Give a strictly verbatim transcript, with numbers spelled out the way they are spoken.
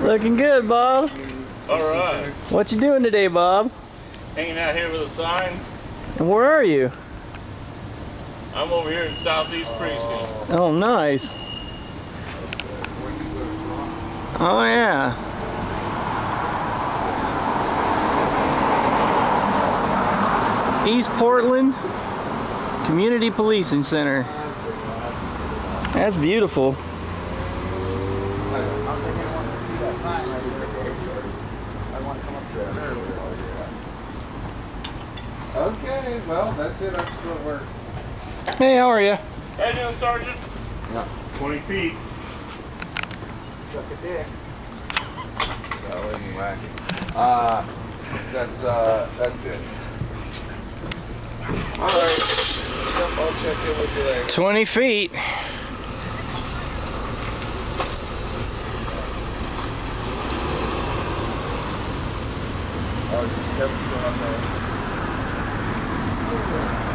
Looking good, Bob. All right. What you doing today, Bob? Hanging out here with a sign. And where are you? I'm over here in Southeast Precinct. Oh, nice. Oh, yeah. East Portland Community Policing Center. That's beautiful. Okay, well, that's it. I'm still at work. Hey, how are you? How you doing, Sergeant? Yeah. twenty feet. Suck a dick. So anyway, uh, that's uh, that's it. All right. Yep, I'll check in with you later. twenty feet. Oh, just kept it on there.